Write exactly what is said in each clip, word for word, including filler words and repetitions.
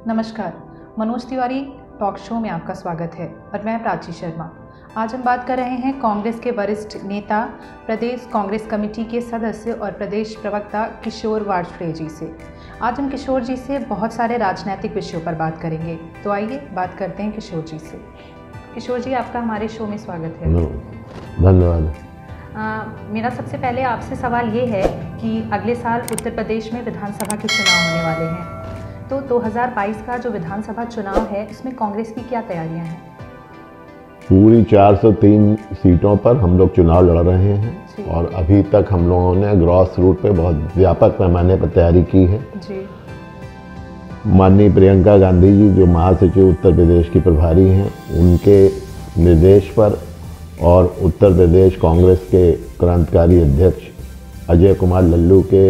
नमस्कार, Manoj Tiwari talk show में आपका स्वागत है और मैं प्राची शर्मा। आज हम बात कर रहे हैं कांग्रेस के वरिष्ठ नेता, प्रदेश कांग्रेस कमेटी के सदस्य और प्रदेश प्रवक्ता किशोर वाजपेयी जी से। आज हम किशोर जी से बहुत सारे राजनीतिक विषयों पर बात करेंगे, तो आइए बात करते हैं किशोर जी से। किशोर जी, आपका हमारे शो में स्वागत है। धन्यवाद। मेरा सबसे पहले आपसे सवाल ये है कि अगले साल उत्तर प्रदेश में विधानसभा के चुनाव होने वाले हैं, तो दो हज़ार बाईस का जो विधानसभा चुनाव है इसमें कांग्रेस की क्या तैयारियां हैं? पूरी चार सौ तीन सीटों पर हम लोग चुनाव लड़ रहे हैं और अभी तक हम लोगों ने ग्रॉस रूट पे बहुत व्यापक पैमाने पर तैयारी की है जी। माननीय प्रियंका गांधी जी जो महासचिव उत्तर प्रदेश की प्रभारी हैं, उनके निर्देश पर और उत्तर प्रदेश कांग्रेस के क्रांतिकारी अध्यक्ष अजय कुमार लल्लू के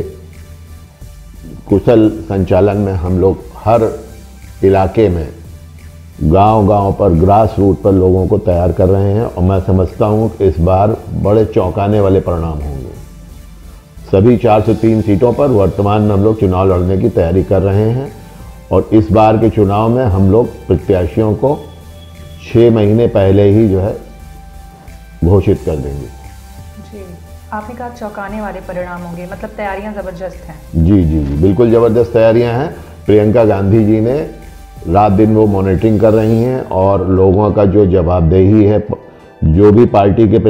कुशल संचालन में हम लोग हर इलाके में गांव-गांव पर ग्रास रूट पर लोगों को तैयार कर रहे हैं और मैं समझता हूं कि इस बार बड़े चौंकाने वाले परिणाम होंगे। सभी चार सौ तीन सीटों पर वर्तमान में हम लोग चुनाव लड़ने की तैयारी कर रहे हैं और इस बार के चुनाव में हम लोग प्रत्याशियों को छः महीने पहले ही जो है घोषित कर देंगे। जी, आपने कहा चौंकाने वाले परिणाम होंगे, मतलब तैयारियां ज़बरदस्त हैं। जी जी जी बिल्कुल ज़बरदस्त तैयारियां हैं। प्रियंका गांधी जी ने रात दिन वो मॉनिटरिंग कर रही हैं और लोगों का जो जवाबदेही है, जो भी पार्टी के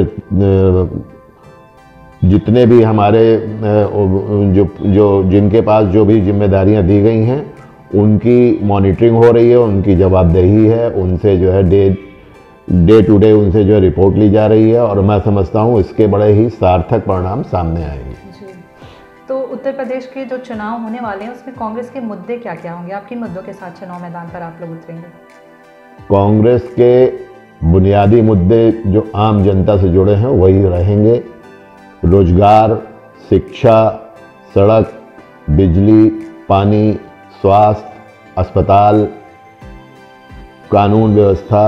जितने भी हमारे जो जो जिनके पास जो भी जिम्मेदारियां दी गई हैं उनकी मॉनिटरिंग हो रही है, उनकी जवाबदेही है, उनसे जो है डे डे टू डे उनसे जो है रिपोर्ट ली जा रही है और मैं समझता हूँ इसके बड़े ही सार्थक परिणाम सामने आएंगे। जी, तो उत्तर प्रदेश के जो चुनाव होने वाले हैं उसमें कांग्रेस के मुद्दे क्या क्या होंगे? आप किन मुद्दों के साथ चुनाव मैदान पर आप लोग उतरेंगे? कांग्रेस के बुनियादी मुद्दे जो आम जनता से जुड़े हैं वही रहेंगे। रोजगार, शिक्षा, सड़क, बिजली, पानी, स्वास्थ्य, अस्पताल, कानून व्यवस्था,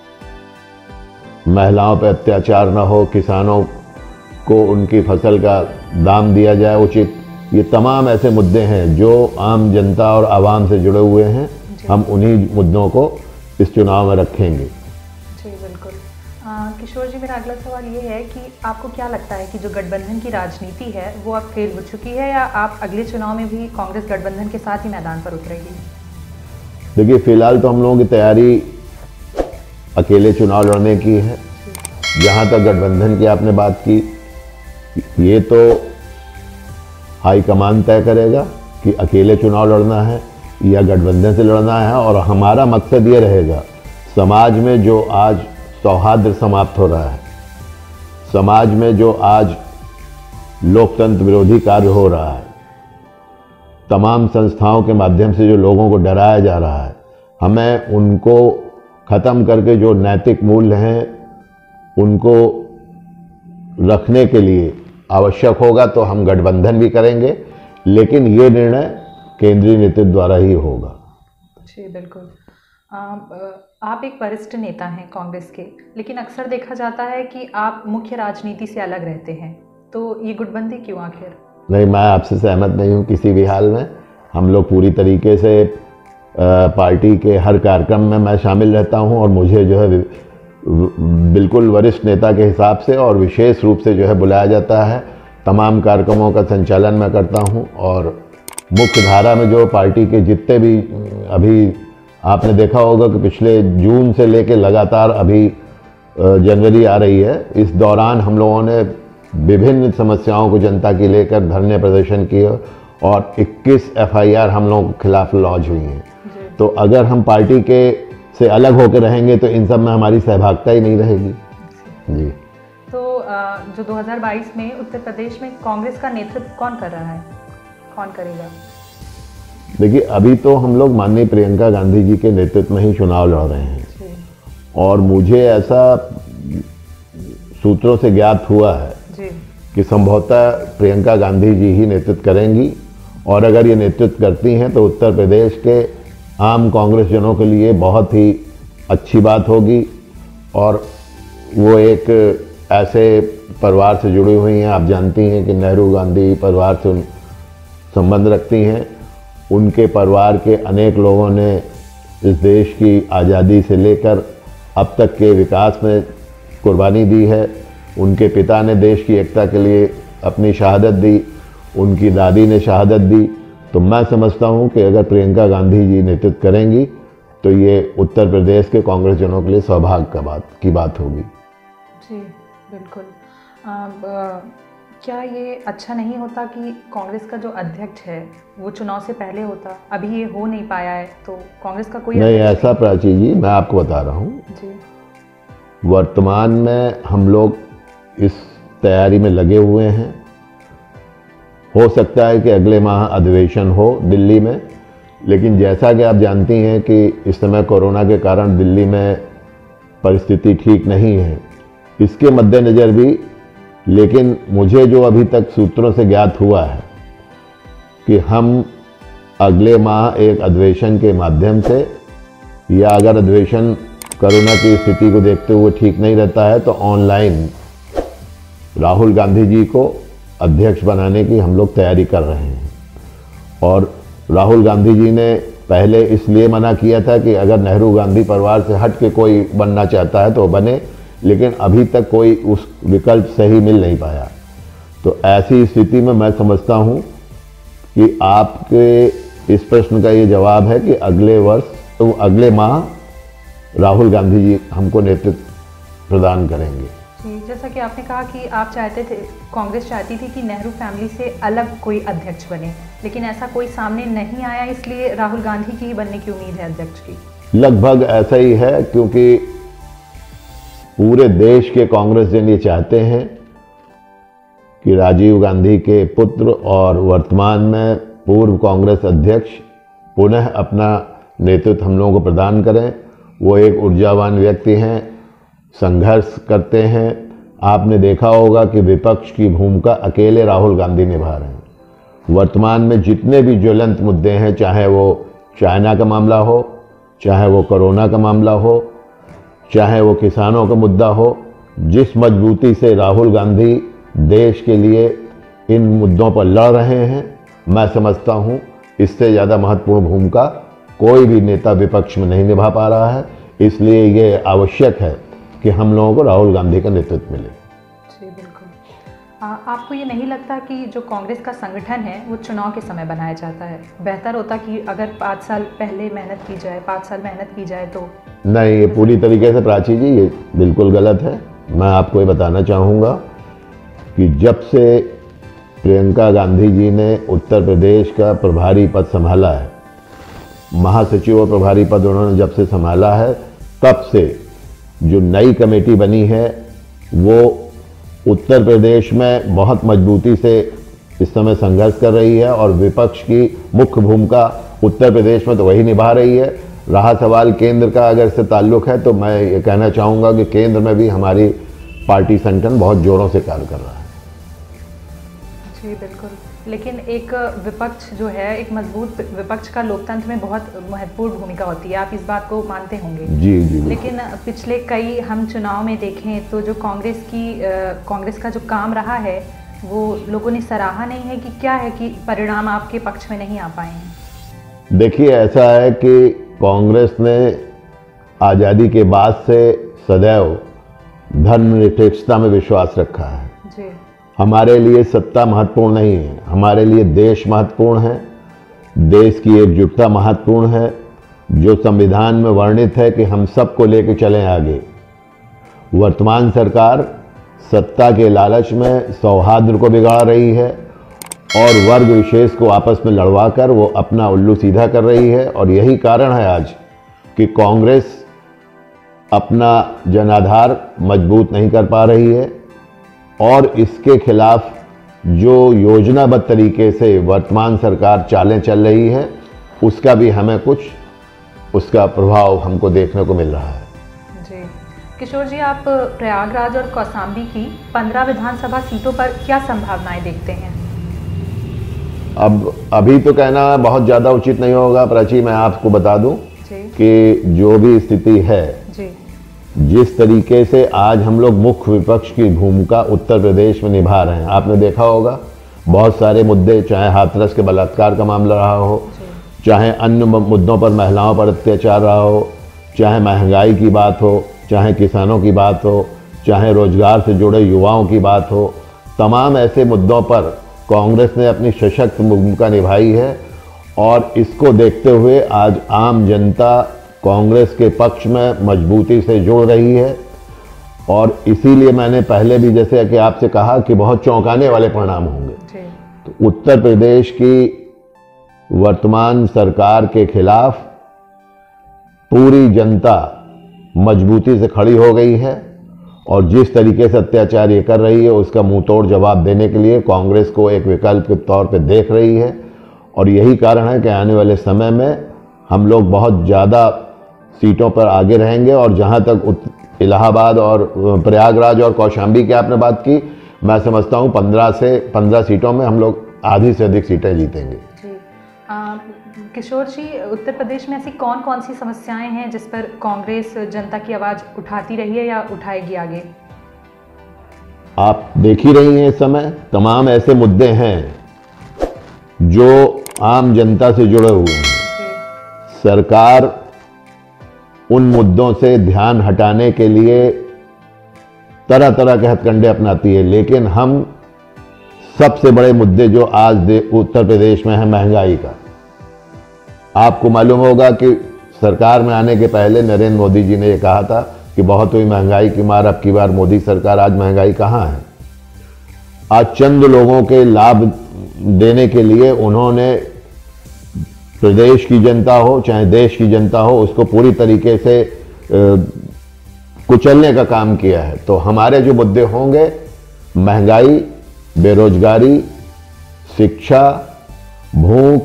महिलाओं पर अत्याचार न हो, किसानों को उनकी फसल का दाम दिया जाए उचित, ये तमाम ऐसे मुद्दे हैं जो आम जनता और आवाम से जुड़े हुए हैं। हम उन्हीं मुद्दों को इस चुनाव में रखेंगे। जी बिल्कुल। आ, किशोर जी, मेरा अगला सवाल ये है कि आपको क्या लगता है कि जो गठबंधन की राजनीति है वो अब फेल हो चुकी है या आप अगले चुनाव में भी कांग्रेस गठबंधन के साथ ही मैदान पर उतरेगी? देखिए, फिलहाल तो हम लोगों की तैयारी अकेले चुनाव लड़ने की है। जहाँ तक गठबंधन की आपने बात की, ये तो हाईकमान तय करेगा कि अकेले चुनाव लड़ना है या गठबंधन से लड़ना है और हमारा मकसद ये रहेगा, समाज में जो आज सौहार्द समाप्त हो रहा है, समाज में जो आज लोकतंत्र विरोधी कार्य हो रहा है, तमाम संस्थाओं के माध्यम से जो लोगों को डराया जा रहा है, हमें उनको ख़त्म करके जो नैतिक मूल्य हैं उनको रखने के लिए आवश्यक होगा तो हम गठबंधन भी करेंगे, लेकिन ये निर्णय केंद्रीय नेतृत्व द्वारा ही होगा। जी बिल्कुल। आप, आप एक वरिष्ठ नेता हैं कांग्रेस के, लेकिन अक्सर देखा जाता है कि आप मुख्य राजनीति से अलग रहते हैं, तो ये गुटबंदी क्यों आखिर? नहीं, मैं आपसे सहमत नहीं हूँ किसी भी हाल में। हम लोग पूरी तरीके से पार्टी के हर कार्यक्रम में मैं शामिल रहता हूँ और मुझे जो है बिल्कुल वरिष्ठ नेता के हिसाब से और विशेष रूप से जो है बुलाया जाता है। तमाम कार्यक्रमों का संचालन मैं करता हूँ और मुख्य धारा में जो पार्टी के जितने भी, अभी आपने देखा होगा कि पिछले जून से लेकर लगातार अभी जनवरी आ रही है, इस दौरान हम लोगों ने विभिन्न समस्याओं को जनता की लेकर धरने प्रदर्शन किए और इक्कीस एफ आई आर हम लोगों के खिलाफ लॉन्च हुई हैं। तो अगर हम पार्टी के से अलग होकर रहेंगे तो इन सब में हमारी सहभागिता ही नहीं रहेगी। जी, तो जो दो हज़ार बाईस में उत्तर प्रदेश में कांग्रेस का नेतृत्व कौन कर रहा है, कौन करेगा? देखिए, अभी तो हम लोग माननीय प्रियंका गांधी जी के नेतृत्व में ही चुनाव लड़ रहे हैं और मुझे ऐसा सूत्रों से ज्ञात हुआ है जी कि संभवतः प्रियंका गांधी जी ही नेतृत्व करेंगी और अगर ये नेतृत्व करती हैं तो उत्तर प्रदेश के आम कांग्रेस जनों के लिए बहुत ही अच्छी बात होगी और वो एक ऐसे परिवार से जुड़ी हुई हैं, आप जानती हैं कि नेहरू गांधी परिवार से संबंध रखती हैं उनके परिवार के अनेक लोगों ने इस देश की आज़ादी से लेकर अब तक के विकास में कुर्बानी दी है। उनके पिता ने देश की एकता के लिए अपनी शहादत दी, उनकी दादी ने शहादत दी। तो मैं समझता हूं कि अगर प्रियंका गांधी जी नेतृत्व करेंगी तो ये उत्तर प्रदेश के कांग्रेस जनों के लिए सौभाग्य का बात की बात होगी। जी बिल्कुल। अब क्या ये अच्छा नहीं होता कि कांग्रेस का जो अध्यक्ष है वो चुनाव से पहले होता, अभी ये हो नहीं पाया है, तो कांग्रेस का कोई नहीं ऐसा प्राची जी, मैं आपको बता रहा हूँ जी, वर्तमान में हम लोग इस तैयारी में लगे हुए हैं। हो सकता है कि अगले माह अधिवेशन हो दिल्ली में, लेकिन जैसा कि आप जानती हैं कि इस समय कोरोना के कारण दिल्ली में परिस्थिति ठीक नहीं है, इसके मद्देनज़र भी, लेकिन मुझे जो अभी तक सूत्रों से ज्ञात हुआ है कि हम अगले माह एक अधिवेशन के माध्यम से, या अगर अधिवेशन कोरोना की स्थिति को देखते हुए ठीक नहीं रहता है तो ऑनलाइन राहुल गांधी जी को अध्यक्ष बनाने की हम लोग तैयारी कर रहे हैं। और राहुल गांधी जी ने पहले इसलिए मना किया था कि अगर नेहरू गांधी परिवार से हट के कोई बनना चाहता है तो बने, लेकिन अभी तक कोई उस विकल्प सही मिल नहीं पाया। तो ऐसी स्थिति में मैं समझता हूं कि आपके इस प्रश्न का ये जवाब है कि अगले वर्ष तो अगले माह राहुल गांधी जी हमको नेतृत्व प्रदान करेंगे। जी, जैसा कि आपने कहा कि आप चाहते थे, कांग्रेस चाहती थी कि नेहरू फैमिली से अलग कोई अध्यक्ष बने, लेकिन ऐसा कोई सामने नहीं आया, इसलिए राहुल गांधी की ही बनने की उम्मीद है अध्यक्ष की। लगभग ऐसा ही है, क्योंकि पूरे देश के कांग्रेस जन ये चाहते हैं कि राजीव गांधी के पुत्र और वर्तमान में पूर्व कांग्रेस अध्यक्ष पुनः अपना नेतृत्व हम लोगों को प्रदान करें। वो एक ऊर्जावान व्यक्ति हैं, संघर्ष करते हैं। आपने देखा होगा कि विपक्ष की भूमिका अकेले राहुल गांधी निभा रहे हैं। वर्तमान में जितने भी ज्वलंत मुद्दे हैं, चाहे वो चाइना का मामला हो, चाहे वो कोरोना का मामला हो, चाहे वो किसानों का मुद्दा हो, जिस मजबूती से राहुल गांधी देश के लिए इन मुद्दों पर लड़ रहे हैं, मैं समझता हूं इससे ज़्यादा महत्वपूर्ण भूमिका कोई भी नेता विपक्ष में नहीं निभा पा रहा है। इसलिए ये आवश्यक है कि हम लोगों को राहुल गांधी का नेतृत्व मिले। जी बिल्कुल। आ, आपको ये नहीं लगता कि जो कांग्रेस का संगठन है वो चुनाव के समय बनाया जाता है? बेहतर होता कि अगर पाँच साल पहले मेहनत की जाए, पाँच साल मेहनत की जाए तो? नहीं, ये पूरी तरीके से प्राची जी ये बिल्कुल गलत है। मैं आपको ये बताना चाहूँगा कि जब से प्रियंका गांधी जी ने उत्तर प्रदेश का प्रभारी पद संभाला है, महासचिव और प्रभारी पद उन्होंने जब से संभाला है, तब से जो नई कमेटी बनी है वो उत्तर प्रदेश में बहुत मजबूती से इस समय संघर्ष कर रही है और विपक्ष की मुख्य भूमिका उत्तर प्रदेश में तो वही निभा रही है। रहा सवाल केंद्र का, अगर इससे ताल्लुक़ है तो मैं ये कहना चाहूँगा कि केंद्र में भी हमारी पार्टी संगठन बहुत जोरों से कार्य कर रहा है। जी बिल्कुल। लेकिन एक विपक्ष जो है, एक मजबूत विपक्ष का लोकतंत्र में बहुत महत्वपूर्ण भूमिका होती है, आप इस बात को मानते होंगे। जी जी। लेकिन पिछले कई हम चुनाव में देखें तो जो कांग्रेस की कांग्रेस का जो काम रहा है वो लोगों ने सराहा नहीं है, कि क्या है कि परिणाम आपके पक्ष में नहीं आ पाए हैं? देखिए, ऐसा है कि कांग्रेस ने आज़ादी के बाद से सदैव धर्मनिरपेक्षता में विश्वास रखा है। जी। हमारे लिए सत्ता महत्वपूर्ण नहीं है, हमारे लिए देश महत्वपूर्ण है, देश की एकजुटता महत्वपूर्ण है, जो संविधान में वर्णित है कि हम सबको लेकर चलें आगे। वर्तमान सरकार सत्ता के लालच में सौहार्द को बिगाड़ रही है और वर्ग विशेष को आपस में लड़वाकर वो अपना उल्लू सीधा कर रही है, और यही कारण है आज कि कांग्रेस अपना जनाधार मजबूत नहीं कर पा रही है। और इसके खिलाफ जो योजनाबद्ध तरीके से वर्तमान सरकार चालें चल रही है, उसका भी हमें कुछ उसका प्रभाव हमको देखने को मिल रहा है। जी किशोर जी, आप प्रयागराज और कौशाम्बी की पंद्रह विधानसभा सीटों पर क्या संभावनाएं देखते हैं? अब अभी तो कहना बहुत ज़्यादा उचित नहीं होगा प्राची। मैं आपको बता दूं कि जो भी स्थिति है जी, जिस तरीके से आज हम लोग मुख्य विपक्ष की भूमिका उत्तर प्रदेश में निभा रहे हैं, आपने देखा होगा बहुत सारे मुद्दे, चाहे हाथरस के बलात्कार का मामला रहा हो, चाहे अन्य मुद्दों पर महिलाओं पर अत्याचार रहा हो, चाहे महंगाई की बात हो, चाहे किसानों की बात हो, चाहे रोजगार से जुड़े युवाओं की बात हो, तमाम ऐसे मुद्दों पर कांग्रेस ने अपनी सशक्त भूमिका निभाई है। और इसको देखते हुए आज आम जनता कांग्रेस के पक्ष में मजबूती से जुड़ रही है। और इसीलिए मैंने पहले भी जैसे कि आपसे कहा कि बहुत चौंकाने वाले परिणाम होंगे। तो उत्तर प्रदेश की वर्तमान सरकार के खिलाफ पूरी जनता मजबूती से खड़ी हो गई है और जिस तरीके से अत्याचार ये कर रही है उसका मुंह तोड़ जवाब देने के लिए कांग्रेस को एक विकल्प के तौर पे देख रही है। और यही कारण है कि आने वाले समय में हम लोग बहुत ज़्यादा सीटों पर आगे रहेंगे। और जहां तक इलाहाबाद और प्रयागराज और कौशाम्बी की आपने बात की, मैं समझता हूं पंद्रह से पंद्रह सीटों में हम लोग आधी से अधिक सीटें जीतेंगे। जी आ, किशोर जी, उत्तर प्रदेश में ऐसी कौन कौन सी समस्याएं हैं जिस पर कांग्रेस जनता की आवाज़ उठाती रही है या उठाएगी आगे? आप देख ही रही हैं इस समय तमाम ऐसे मुद्दे हैं जो आम जनता से जुड़े हुए हैं। सरकार उन मुद्दों से ध्यान हटाने के लिए तरह तरह के हथकंडे अपनाती है, लेकिन हम सबसे बड़े मुद्दे जो आज उत्तर प्रदेश में है महंगाई का। आपको मालूम होगा कि सरकार में आने के पहले नरेंद्र मोदी जी ने यह कहा था कि बहुत हुई महंगाई की मार, अब की बार मोदी सरकार। आज महंगाई कहाँ है? आज चंद लोगों के लाभ देने के लिए उन्होंने प्रदेश की जनता हो चाहे देश की जनता हो उसको पूरी तरीके से कुचलने का काम किया है। तो हमारे जो मुद्दे होंगे, महंगाई, बेरोजगारी, शिक्षा, भूख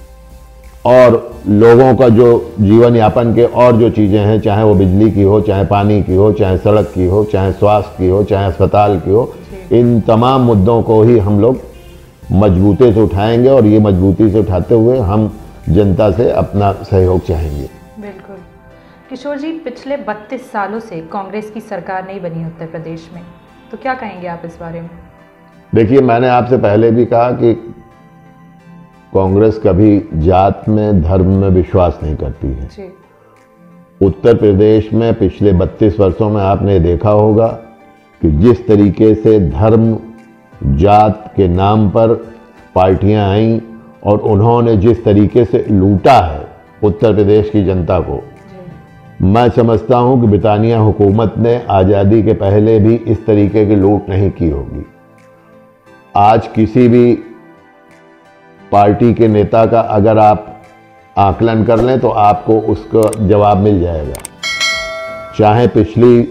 और लोगों का जो जीवन यापन के और जो चीज़ें हैं, चाहे वो बिजली की हो, चाहे पानी की हो, चाहे सड़क की हो, चाहे स्वास्थ्य की हो, चाहे अस्पताल की हो, इन तमाम मुद्दों को ही हम लोग मजबूती से उठाएंगे। और ये मजबूती से उठाते हुए हम जनता से अपना सहयोग चाहेंगे। बिल्कुल। किशोर जी, पिछले बत्तीस सालों से कांग्रेस की सरकार नहीं बनी उत्तर प्रदेश में, तो क्या कहेंगे आप इस बारे में? देखिए, मैंने आपसे पहले भी कहा कि कांग्रेस कभी जात में, धर्म में विश्वास नहीं करती है। जी। उत्तर प्रदेश में पिछले बत्तीस वर्षों में आपने देखा होगा कि जिस तरीके से धर्म, जात के नाम पर पार्टियां आईं और उन्होंने जिस तरीके से लूटा है उत्तर प्रदेश की जनता को, मैं समझता हूं कि ब्रिटानिया हुकूमत ने आज़ादी के पहले भी इस तरीके की लूट नहीं की होगी। आज किसी भी पार्टी के नेता का अगर आप आकलन कर लें तो आपको उसका जवाब मिल जाएगा। चाहे पिछली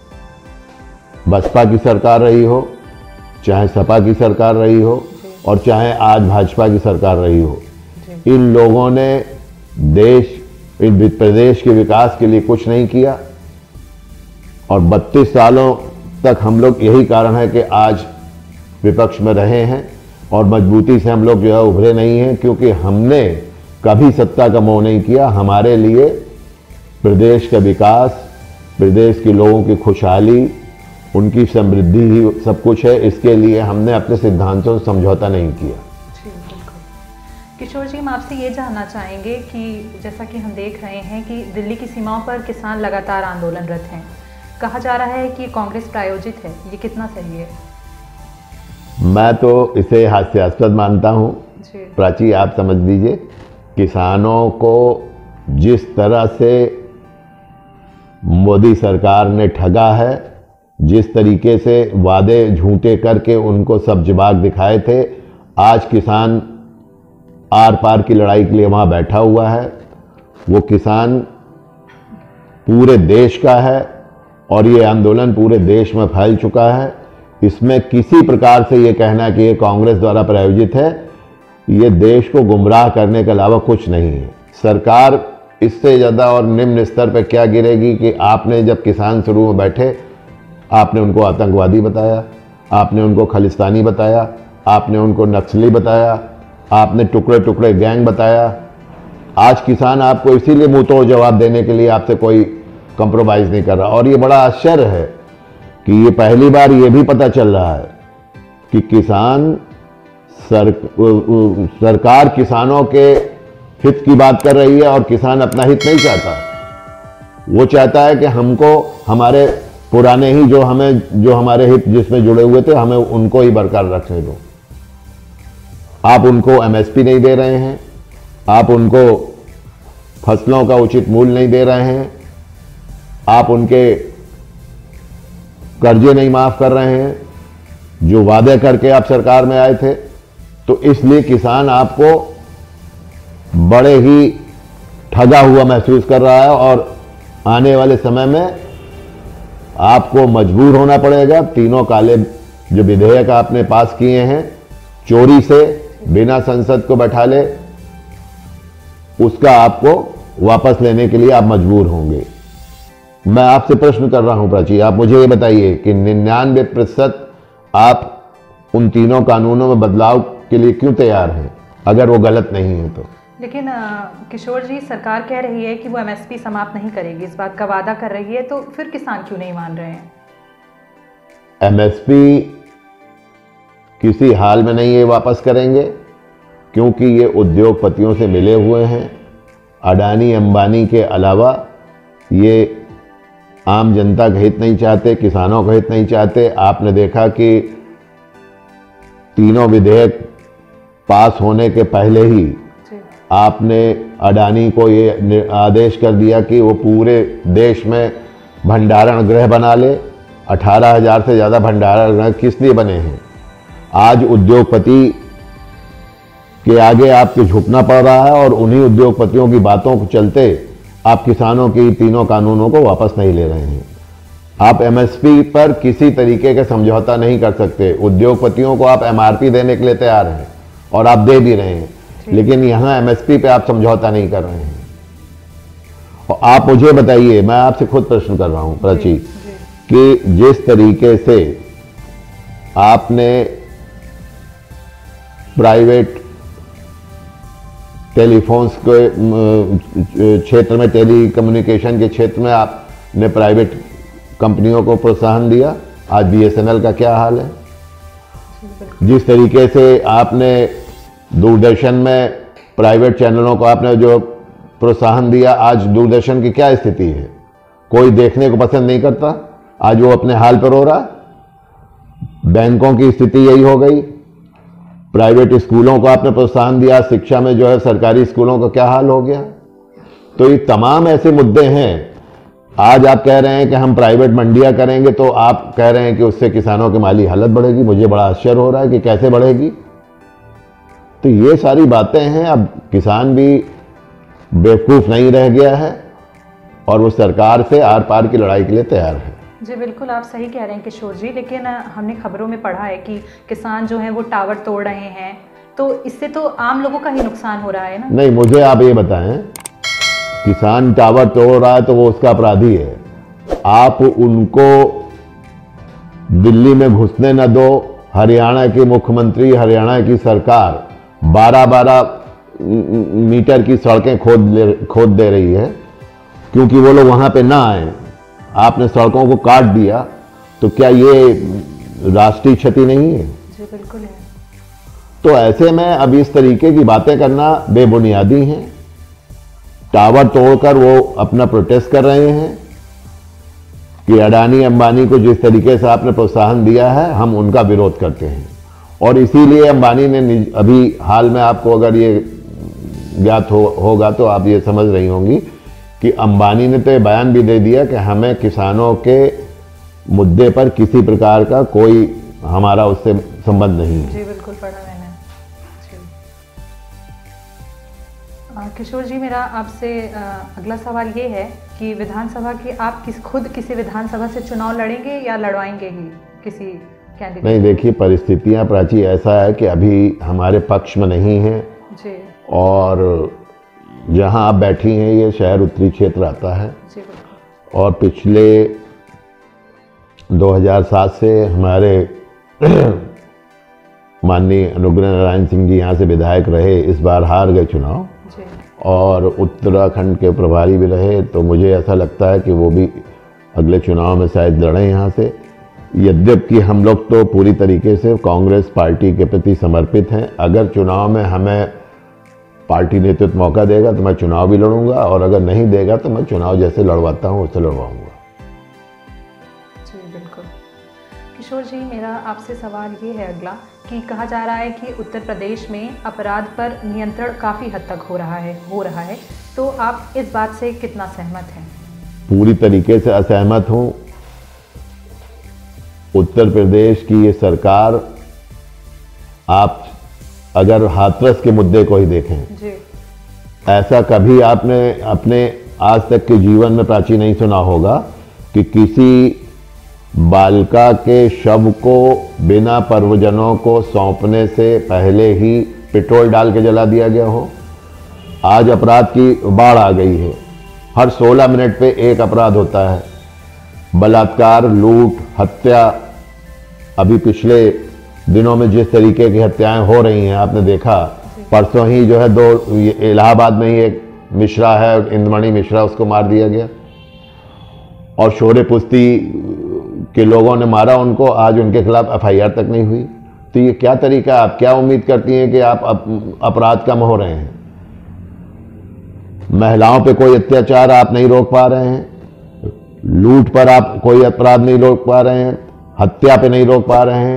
बसपा की सरकार रही हो, चाहे सपा की सरकार रही हो और चाहे आज भाजपा की सरकार रही हो, इन लोगों ने देश, इन प्रदेश के विकास के लिए कुछ नहीं किया। और बत्तीस सालों तक हम लोग, यही कारण है कि आज विपक्ष में रहे हैं और मजबूती से हम लोग जो है उभरे नहीं हैं, क्योंकि हमने कभी सत्ता का मोह नहीं किया। हमारे लिए प्रदेश का विकास, प्रदेश के लोगों की खुशहाली, उनकी समृद्धि ही सब कुछ है। इसके लिए हमने अपने सिद्धांतों से समझौता नहीं किया। जी बिल्कुल। किशोर जी, हम आपसे ये जानना चाहेंगे कि जैसा कि हम देख रहे हैं कि दिल्ली की सीमाओं पर किसान लगातार आंदोलनरत हैं, कहा जा रहा है कि कांग्रेस प्रायोजित है, ये कितना सही है? मैं तो इसे हास्यास्पद मानता हूँ। प्राची, आप समझ लीजिए, किसानों को जिस तरह से मोदी सरकार ने ठगा है, जिस तरीके से वादे झूठे करके उनको सब जवाब दिखाए थे, आज किसान आर पार की लड़ाई के लिए वहाँ बैठा हुआ है। वो किसान पूरे देश का है और ये आंदोलन पूरे देश में फैल चुका है। इसमें किसी प्रकार से ये कहना कि ये कांग्रेस द्वारा प्रायोजित है, ये देश को गुमराह करने के अलावा कुछ नहीं है। सरकार इससे ज़्यादा और निम्न स्तर पर क्या गिरेगी कि आपने जब किसान शुरू में बैठे, आपने उनको आतंकवादी बताया, आपने उनको खालिस्तानी बताया, आपने उनको नक्सली बताया, आपने टुकड़े टुकड़े गैंग बताया। आज किसान आपको इसीलिए मुंह तोड़ जवाब देने के लिए आपसे कोई कंप्रोमाइज़ नहीं कर रहा। और ये बड़ा आश्चर्य है कि ये पहली बार ये भी पता चल रहा है कि किसान सर, सरकार किसानों के हित की बात कर रही है और किसान अपना हित नहीं चाहता। वो चाहता है कि हमको हमारे पुराने ही जो हमें जो हमारे हित जिसमें जुड़े हुए थे हमें उनको ही बरकरार रखने दो। आप उनको एमएसपी नहीं दे रहे हैं, आप उनको फसलों का उचित मूल्य नहीं दे रहे हैं, आप उनके कर्जे नहीं माफ कर रहे हैं जो वादे करके आप सरकार में आए थे। तो इसलिए किसान आपको बड़े ही ठगा हुआ महसूस कर रहा है और आने वाले समय में आपको मजबूर होना पड़ेगा। तीनों काले जो विधेयक आपने पास किए हैं चोरी से बिना संसद को बैठा ले, उसका आपको वापस लेने के लिए आप मजबूर होंगे। मैं आपसे प्रश्न कर रहा हूं प्राची, आप मुझे ये बताइए कि निन्यानवे प्रतिशत आप उन तीनों कानूनों में बदलाव के लिए क्यों तैयार हैं अगर वो गलत नहीं है तो? लेकिन किशोर जी, सरकार कह रही है कि वो एमएसपी समाप्त नहीं करेगी, इस बात का वादा कर रही है, तो फिर किसान क्यों नहीं मान रहे हैं? एमएसपी किसी हाल में नहीं ये वापस करेंगे क्योंकि ये उद्योगपतियों से मिले हुए हैं। अडानी अंबानी के अलावा ये आम जनता का हित नहीं चाहते, किसानों का हित नहीं चाहते। आपने देखा कि तीनों विधेयक पास होने के पहले ही आपने अडानी को ये आदेश कर दिया कि वो पूरे देश में भंडारण गृह बना ले। अठारह हजार से ज़्यादा भंडारण गृह किस लिए बने हैं? आज उद्योगपति के आगे आपको झुकना पड़ रहा है और उन्हीं उद्योगपतियों की बातों को चलते आप किसानों की तीनों कानूनों को वापस नहीं ले रहे हैं। आप एमएसपी पर किसी तरीके का समझौता नहीं कर सकते। उद्योगपतियों को आप एमआरपी देने के लिए तैयार हैं और आप दे भी रहे हैं, लेकिन यहां एमएसपी पे आप समझौता नहीं कर रहे हैं। और आप मुझे बताइए, मैं आपसे खुद प्रश्न कर रहा हूं प्राची, कि जिस तरीके से आपने प्राइवेट टेलीफोन्स के क्षेत्र में, टेली कम्युनिकेशन के क्षेत्र में आपने प्राइवेट कंपनियों को प्रोत्साहन दिया, आज बीएसएनएल का क्या हाल है? जिस तरीके से आपने दूरदर्शन में प्राइवेट चैनलों को आपने जो प्रोत्साहन दिया, आज दूरदर्शन की क्या स्थिति है? कोई देखने को पसंद नहीं करता, आज वो अपने हाल पर रो रहा है। बैंकों की स्थिति यही हो गई। प्राइवेट स्कूलों को आपने प्रोत्साहन दिया, शिक्षा में जो है सरकारी स्कूलों का क्या हाल हो गया? तो ये तमाम ऐसे मुद्दे हैं। आज आप कह रहे हैं कि हम प्राइवेट मंडियां करेंगे, तो आप कह रहे हैं कि उससे किसानों की माली हालत बढ़ेगी। मुझे बड़ा आश्चर्य हो रहा है कि कैसे बढ़ेगी। तो ये सारी बातें हैं। अब किसान भी बेवकूफ़ नहीं रह गया है और वो सरकार से आर पार की लड़ाई के लिए तैयार है। जी बिल्कुल, आप सही कह रहे हैं किशोर जी, लेकिन हमने खबरों में पढ़ा है कि किसान जो हैं वो टावर तोड़ रहे हैं, तो इससे तो आम लोगों का ही नुकसान हो रहा है ना? नहीं, मुझे आप ये बताएं, किसान टावर तोड़ रहा है तो वो उसका अपराधी है। आप उनको दिल्ली में घुसने न दो। हरियाणा के मुख्यमंत्री, हरियाणा की सरकार बारह बारह मीटर की सड़कें खोद खोद दे रही है क्योंकि वो लोग वहां पे ना आए। आपने सड़कों को काट दिया, तो क्या ये राष्ट्रीय क्षति नहीं है? जी बिल्कुल है। तो ऐसे में अब इस तरीके की बातें करना बेबुनियादी हैं। टावर तोड़कर वो अपना प्रोटेस्ट कर रहे हैं कि अडानी अंबानी को जिस तरीके से आपने प्रोत्साहन दिया है, हम उनका विरोध करते हैं। और इसीलिए अंबानी ने अभी हाल में, आपको अगर ये ज्ञात हो, होगा तो आप ये समझ रही होंगी कि अंबानी ने तो ये बयान भी दे दिया कि हमें किसानों के मुद्दे पर किसी प्रकार का कोई हमारा उससे संबंध नहीं है। जी बिल्कुल, पढ़ा मैंने। किशोर जी, मेरा आपसे अगला सवाल ये है कि विधानसभा की आप किस खुद किसी विधानसभा से चुनाव लड़ेंगे या लड़वाएंगे ही किसी कैंडिडेट? नहीं, देखिए परिस्थितियां प्राची ऐसा है कि अभी हमारे पक्ष में नहीं है जी। और जहां आप बैठी हैं ये शहर उत्तरी क्षेत्र आता है जी। और पिछले दो हज़ार सात से हमारे माननीय अनुग्रह नारायण सिंह जी यहाँ से विधायक रहे, इस बार हार गए चुनाव जी। और उत्तराखंड के प्रभारी भी रहे। तो मुझे ऐसा लगता है कि वो भी अगले चुनाव में शायद लड़ें यहाँ से। यद्यपि हम लोग तो पूरी तरीके से कांग्रेस पार्टी के प्रति समर्पित हैं। अगर चुनाव में हमें पार्टी नेतृत्व मौका देगा तो मैं चुनाव भी लड़ूंगा, और अगर नहीं देगा तो मैं चुनाव जैसे लड़वाता हूँ उससे लड़वाऊंगा। जी बिल्कुल। किशोर जी, मेरा आपसे सवाल ये है अगला कि कहा जा रहा है कि उत्तर प्रदेश में अपराध पर नियंत्रण काफ़ी हद तक हो रहा है हो रहा है तो आप इस बात से कितना सहमत हैं? पूरी तरीके से असहमत हूँ। उत्तर प्रदेश की ये सरकार, आप अगर हाथरस के मुद्दे को ही देखें जी। ऐसा कभी आपने अपने आज तक के जीवन में प्राची नहीं सुना होगा कि किसी बालिका के शव को बिना परिजनों को सौंपने से पहले ही पेट्रोल डाल के जला दिया गया हो। आज अपराध की बाढ़ आ गई है, हर सोलह मिनट पे एक अपराध होता है। बलात्कार, लूट, हत्या, अभी पिछले दिनों में जिस तरीके की हत्याएं हो रही हैं आपने देखा। परसों ही जो है दो इलाहाबाद में ही एक मिश्रा है, इंद्रमणि मिश्रा, उसको मार दिया गया, और शोरे पुस्ती के लोगों ने मारा उनको, आज उनके खिलाफ एफ आई आर तक नहीं हुई। तो ये क्या तरीका, आप क्या उम्मीद करती हैं कि आप अपराध कम हो रहे हैं? महिलाओं पे कोई अत्याचार आप नहीं रोक पा रहे हैं, लूट पर आप कोई अपराध नहीं रोक पा रहे हैं, हत्या पे नहीं रोक पा रहे हैं,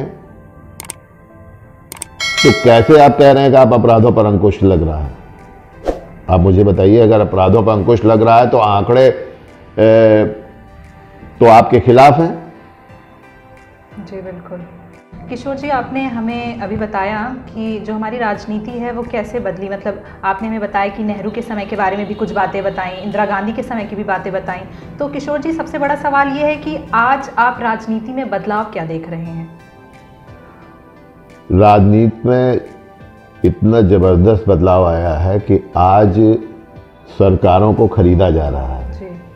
तो कैसे आप कह रहे हैं कि आप अपराधों पर अंकुश लग रहा है? आप मुझे बताइए, अगर अपराधों पर अंकुश लग रहा है तो आंकड़े ए, तो आपके खिलाफ हैं। जी बिल्कुल। किशोर जी, आपने हमें अभी बताया कि जो हमारी राजनीति है वो कैसे बदली, मतलब आपने हमें बताया कि नेहरू के समय के बारे में भी कुछ बातें बताई, इंदिरा गांधी के समय की भी बातें बताई। तो किशोर जी, सबसे बड़ा सवाल ये है कि आज आप राजनीति में बदलाव क्या देख रहे हैं? राजनीति में इतना ज़बरदस्त बदलाव आया है कि आज सरकारों को खरीदा जा रहा है।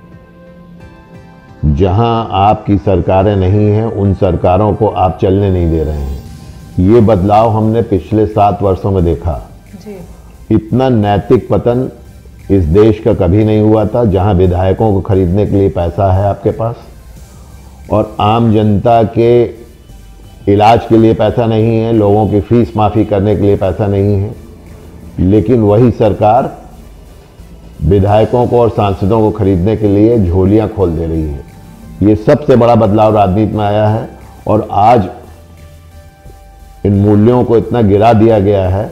जहां आपकी सरकारें नहीं हैं उन सरकारों को आप चलने नहीं दे रहे हैं। ये बदलाव हमने पिछले सात वर्षों में देखा। जी। इतना नैतिक पतन इस देश का कभी नहीं हुआ था, जहां विधायकों को खरीदने के लिए पैसा है आपके पास और आम जनता के इलाज के लिए पैसा नहीं है, लोगों की फीस माफ़ी करने के लिए पैसा नहीं है, लेकिन वही सरकार विधायकों को और सांसदों को खरीदने के लिए झोलियां खोल दे रही है। ये सबसे बड़ा बदलाव राजनीति में आया है और आज इन मूल्यों को इतना गिरा दिया गया है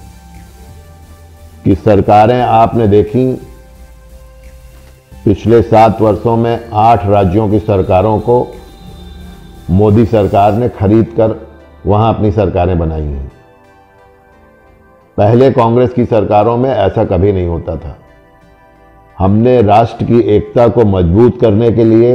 कि सरकारें आपने देखी, पिछले सात वर्षों में आठ राज्यों की सरकारों को मोदी सरकार ने खरीद कर वहां अपनी सरकारें बनाई हैं। पहले कांग्रेस की सरकारों में ऐसा कभी नहीं होता था। हमने राष्ट्र की एकता को मजबूत करने के लिए,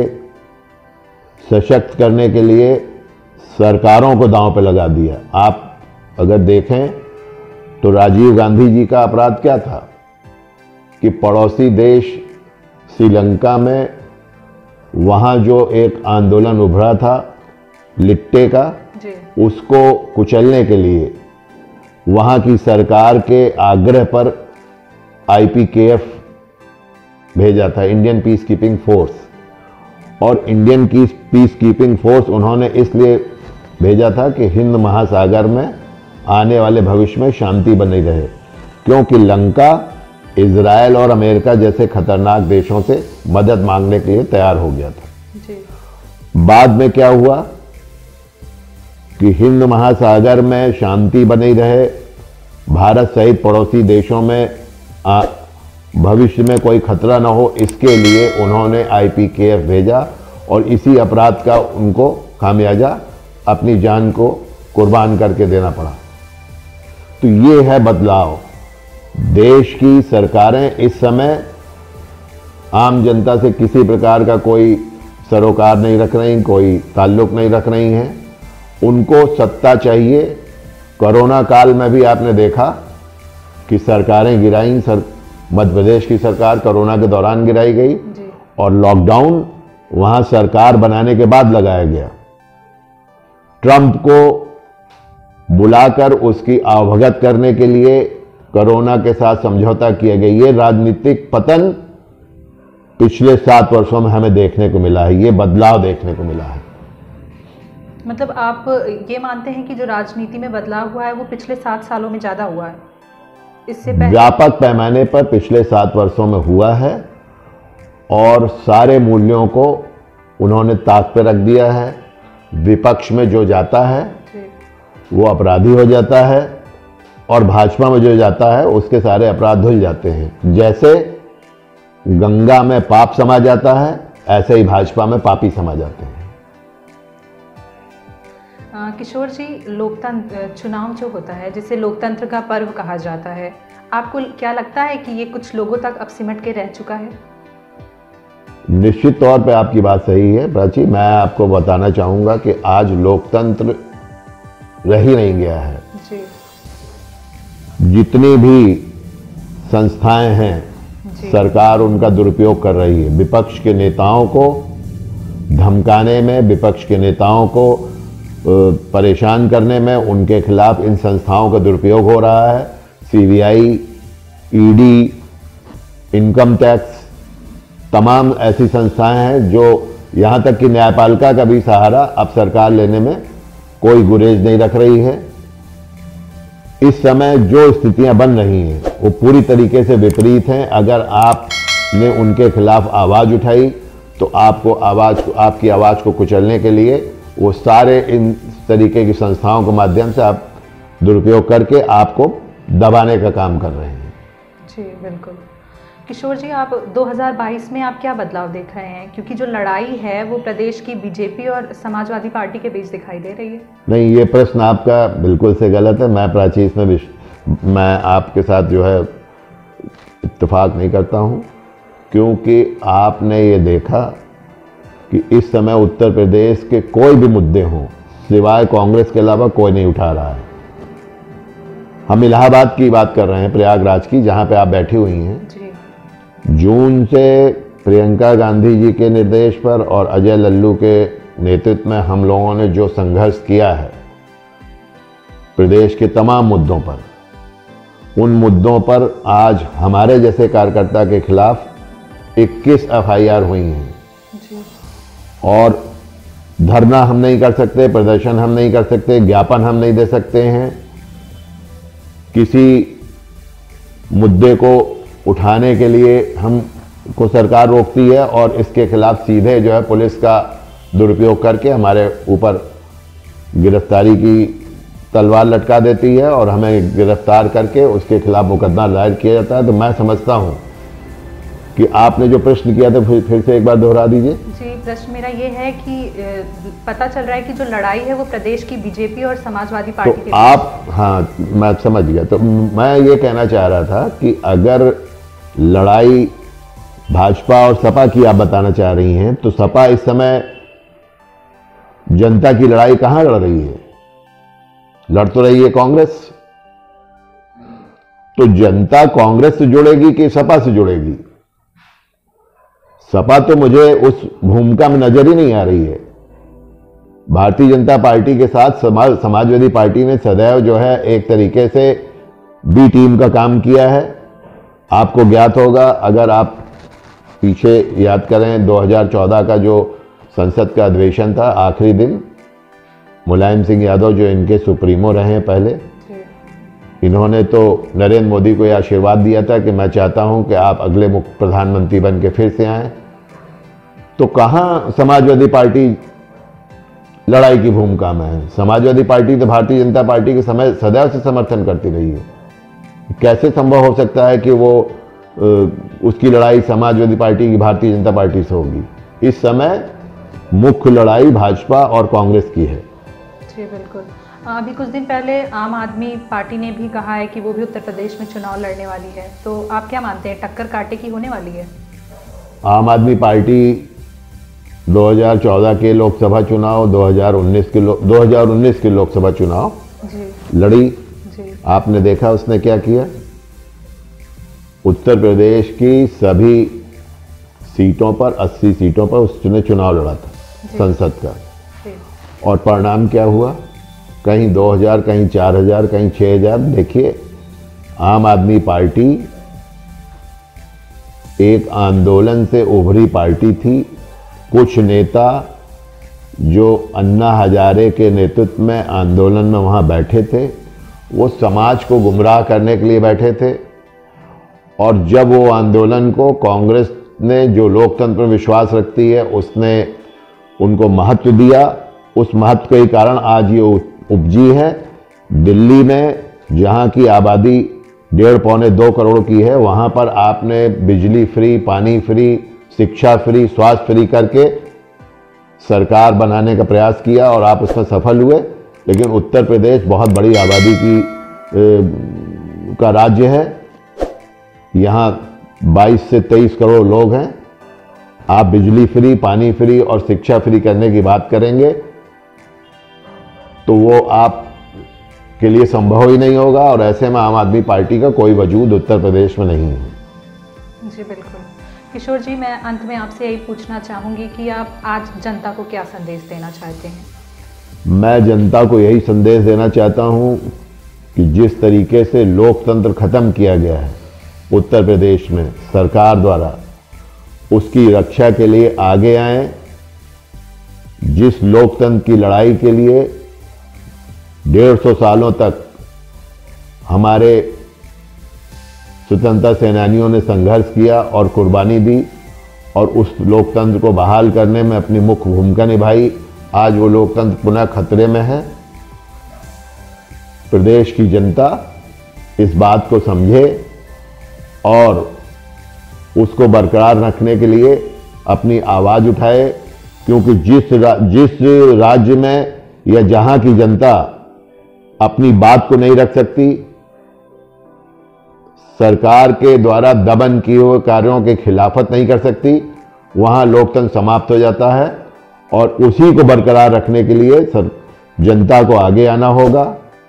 सशक्त करने के लिए सरकारों को दांव पे लगा दिया। आप अगर देखें तो राजीव गांधी जी का अपराध क्या था कि पड़ोसी देश श्रीलंका में वहां जो एक आंदोलन उभरा था लिट्टे का, उसको कुचलने के लिए वहां की सरकार के आग्रह पर आई पी के एफ भेजा था, इंडियन पीस कीपिंग फोर्स। और इंडियन की पीस कीपिंग फोर्स उन्होंने इसलिए भेजा था कि हिंद महासागर में आने वाले भविष्य में शांति बनी रहे, क्योंकि लंका इजराइल और अमेरिका जैसे खतरनाक देशों से मदद मांगने के लिए तैयार हो गया था। जी। बाद में क्या हुआ कि हिंद महासागर में शांति बनी रहे, भारत सहित पड़ोसी देशों में आ, भविष्य में कोई खतरा ना हो, इसके लिए उन्होंने आई पी के एफ भेजा और इसी अपराध का उनको खामियाजा अपनी जान को कुर्बान करके देना पड़ा। तो ये है बदलाव। देश की सरकारें इस समय आम जनता से किसी प्रकार का कोई सरोकार नहीं रख रही, कोई ताल्लुक नहीं रख रही हैं। उनको सत्ता चाहिए। कोरोना काल में भी आपने देखा कि सरकारें गिराई, सर मध्य प्रदेश की सरकार कोरोना के दौरान गिराई गई और लॉकडाउन वहां सरकार बनाने के बाद लगाया गया। ट्रंप को बुलाकर उसकी अवगत करने के लिए कोरोना के साथ समझौता किया गया। ये राजनीतिक पतन पिछले सात वर्षों में हमें देखने को मिला है, ये बदलाव देखने को मिला है। मतलब आप ये मानते हैं कि जो राजनीति में बदलाव हुआ है वो पिछले सात सालों में ज़्यादा हुआ है? इससे पहले व्यापक पैमाने पर पिछले सात वर्षों में हुआ है और सारे मूल्यों को उन्होंने ताक पे रख दिया है। विपक्ष में जो जाता है वो अपराधी हो जाता है और भाजपा में जो जाता है उसके सारे अपराध धुल जाते हैं। जैसे गंगा में पाप समा जाता है, ऐसे ही भाजपा में पापी समा जाते हैं। किशोर जी, लोकतंत्र चुनाव जो होता है जिसे लोकतंत्र का पर्व कहा जाता है, आपको क्या लगता है कि ये कुछ लोगों तक अब सिमट के रह चुका है? निश्चित तौर पे आपकी बात सही है प्राची। मैं आपको बताना चाहूंगा कि आज लोकतंत्र रह ही नहीं गया है जी। जितनी भी संस्थाएं हैं जी। सरकार उनका दुरुपयोग कर रही है। विपक्ष के नेताओं को धमकाने में, विपक्ष के नेताओं को परेशान करने में उनके खिलाफ इन संस्थाओं का दुरुपयोग हो रहा है। सीबीआई, ईडी, इनकम टैक्स, तमाम ऐसी संस्थाएं हैं जो यहां तक कि न्यायपालिका का भी सहारा अब सरकार लेने में कोई गुरेज नहीं रख रही है। इस समय जो स्थितियां बन रही हैं वो पूरी तरीके से विपरीत हैं। अगर आपने उनके खिलाफ आवाज उठाई तो आपको आवाज आपकी आवाज को कुचलने के लिए वो सारे इन तरीके की संस्थाओं के माध्यम से आप दुरुपयोग करके आपको दबाने का काम कर रहे हैं। जी बिल्कुल। किशोर जी, आप दो हज़ार बाईस में आप क्या बदलाव देख रहे हैं? क्योंकि जो लड़ाई है वो प्रदेश की बीजेपी और समाजवादी पार्टी के बीच दिखाई दे रही है। नहीं, ये प्रश्न आपका बिल्कुल से गलत है। मैं प्राची इसमें भी मैं आपके साथ जो है इत्तेफाक नहीं करता हूँ, क्योंकि आपने ये देखा कि इस समय उत्तर प्रदेश के कोई भी मुद्दे हों सिवाय कांग्रेस के अलावा कोई नहीं उठा रहा है। हम इलाहाबाद की बात कर रहे हैं, प्रयागराज की, जहाँ पे आप बैठी हुई हैं। जी। जून से प्रियंका गांधी जी के निर्देश पर और अजय लल्लू के नेतृत्व में हम लोगों ने जो संघर्ष किया है प्रदेश के तमाम मुद्दों पर, उन मुद्दों पर आज हमारे जैसे कार्यकर्ता के खिलाफ इक्कीस एफ आई आर हुई हैं। जी। और धरना हम नहीं कर सकते, प्रदर्शन हम नहीं कर सकते, ज्ञापन हम नहीं दे सकते हैं। किसी मुद्दे को उठाने के लिए हम को सरकार रोकती है और इसके खिलाफ सीधे जो है पुलिस का दुरुपयोग करके हमारे ऊपर गिरफ्तारी की तलवार लटका देती है और हमें गिरफ्तार करके उसके खिलाफ मुकदमा दायर किया जाता है। तो मैं समझता हूं कि आपने जो प्रश्न किया था फिर, फिर से एक बार दोहरा दीजिए। जी, प्रश्न मेरा ये है कि पता चल रहा है कि जो लड़ाई है वो प्रदेश की बीजेपी और समाजवादी पार्टी तो के आप, हाँ मैं समझ गया। तो मैं ये कहना चाह रहा था कि अगर लड़ाई भाजपा और सपा की आप बताना चाह रही हैं, तो सपा इस समय जनता की लड़ाई कहां लड़ रही है? लड़ तो रही है कांग्रेस। तो जनता कांग्रेस से जुड़ेगी कि सपा से जुड़ेगी? सपा तो मुझे उस भूमिका में नजर ही नहीं आ रही है। भारतीय जनता पार्टी के साथ समाज समाजवादी पार्टी ने सदैव जो है एक तरीके से बी टीम का काम किया है। आपको ज्ञात होगा, अगर आप पीछे याद करें, दो हज़ार चौदह का जो संसद का अधिवेशन था, आखिरी दिन मुलायम सिंह यादव जो इनके सुप्रीमो रहे हैं पहले, इन्होंने तो नरेंद्र मोदी को यह आशीर्वाद दिया था कि मैं चाहता हूं कि आप अगले मुख्य प्रधानमंत्री बन के फिर से आएं। तो कहां समाजवादी पार्टी लड़ाई की भूमिका में है? समाजवादी पार्टी तो भारतीय जनता पार्टी के समय सदैव से समर्थन करती रही है। कैसे संभव हो सकता है कि वो उसकी लड़ाई समाजवादी पार्टी की भारतीय जनता पार्टी से होगी? इस समय मुख्य लड़ाई भाजपा और कांग्रेस की है। जी बिल्कुल। अभी कुछ दिन पहले आम आदमी पार्टी ने भी कहा है कि वो भी उत्तर प्रदेश में चुनाव लड़ने वाली है, तो आप क्या मानते हैं, टक्कर कांटे की होने वाली है? आम आदमी पार्टी दो हज़ार चौदह के लोकसभा चुनाव, दो हज़ार उन्नीस के दो हज़ार उन्नीस के लोकसभा चुनाव जी लड़ी। जी। आपने आपने देखा उसने क्या किया? उत्तर प्रदेश की सभी सीटों पर, अस्सी सीटों पर उसने चुनाव लड़ा था संसद का। जी। और परिणाम क्या हुआ? कहीं दो हज़ार, कहीं चार हज़ार, कहीं छह हज़ार। देखिए, आम आदमी पार्टी एक आंदोलन से उभरी पार्टी थी। कुछ नेता जो अन्ना हजारे के नेतृत्व में आंदोलन में वहां बैठे थे, वो समाज को गुमराह करने के लिए बैठे थे। और जब वो आंदोलन को कांग्रेस ने, जो लोकतंत्र पर विश्वास रखती है, उसने उनको महत्व दिया, उस महत्व के कारण आज ये उपजी है। दिल्ली में जहाँ की आबादी डेढ़ पौने दो करोड़ की है, वहाँ पर आपने बिजली फ्री, पानी फ्री, शिक्षा फ्री, स्वास्थ्य फ्री करके सरकार बनाने का प्रयास किया और आप उसमें सफल हुए। लेकिन उत्तर प्रदेश बहुत बड़ी आबादी की ए, का राज्य है। यहाँ बाईस से तेईस करोड़ लोग हैं। आप बिजली फ्री, पानी फ्री और शिक्षा फ्री करने की बात करेंगे तो वो आप के लिए संभव ही नहीं होगा। और ऐसे में आम आदमी पार्टी का कोई वजूद उत्तर प्रदेश में नहीं है। जी बिल्कुल। किशोर जी, मैं अंत में आपसे यही पूछना चाहूँगी कि आप आज जनता को क्या संदेश देना चाहते हैं? मैं जनता को यही संदेश देना चाहता हूँ कि जिस तरीके से लोकतंत्र खत्म किया गया है उत्तर प्रदेश में सरकार द्वारा, उसकी रक्षा के लिए आगे आएं। जिस लोकतंत्र की लड़ाई के लिए डेढ़ सौ सालों तक हमारे स्वतंत्रता सेनानियों ने संघर्ष किया और कुर्बानी दी और उस लोकतंत्र को बहाल करने में अपनी मुख्य भूमिका निभाई, आज वो लोकतंत्र पुनः खतरे में है। प्रदेश की जनता इस बात को समझे और उसको बरकरार रखने के लिए अपनी आवाज़ उठाए, क्योंकि जिस रा, जिस राज्य में या जहां की जनता अपनी बात को नहीं रख सकती, सरकार के द्वारा दमन किए हुए कार्यों के खिलाफत नहीं कर सकती, वहां लोकतंत्र समाप्त हो जाता है। और उसी को बरकरार रखने के लिए सर जनता को आगे आना होगा।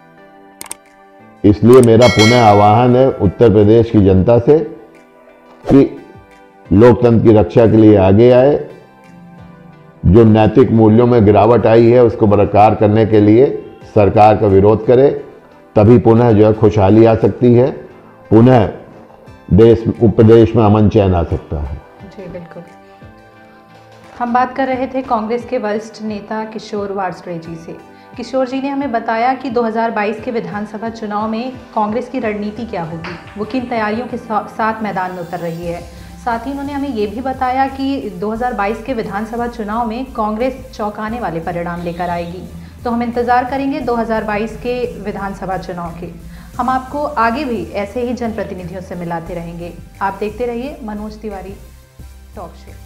इसलिए मेरा पुनः आह्वान है उत्तर प्रदेश की जनता से कि लोकतंत्र की रक्षा के लिए आगे आए। जो नैतिक मूल्यों में गिरावट आई है उसको बरकरार करने के लिए सरकार का विरोध करे, तभी पुनः जो है खुशहाली आ सकती है, पुनः देश प्रदेश में अमन चैन आ सकता है। जी बिल्कुल। हम बात कर रहे थे कांग्रेस के वरिष्ठ नेता किशोर वाजपेयी जी से। किशोर जी ने हमें बताया कि दो हज़ार बाईस के विधानसभा चुनाव में कांग्रेस की रणनीति क्या होगी, वो किन तैयारियों के साथ मैदान में उतर रही है। साथ ही उन्होंने हमें ये भी बताया कि दो हज़ार बाईस के विधानसभा चुनाव में कांग्रेस चौंकाने वाले परिणाम लेकर आएगी। तो हम इंतज़ार करेंगे दो हज़ार बाईस के विधानसभा चुनाव के। हम आपको आगे भी ऐसे ही जनप्रतिनिधियों से मिलाते रहेंगे। आप देखते रहिए मनोज तिवारी टॉक शो।